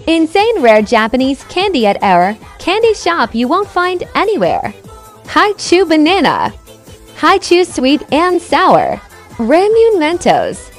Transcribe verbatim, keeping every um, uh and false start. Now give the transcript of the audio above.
Insane rare Japanese candy at our candy shop you won't find anywhere. Haichu banana. Haichu sweet and sour. Ramune Mentos.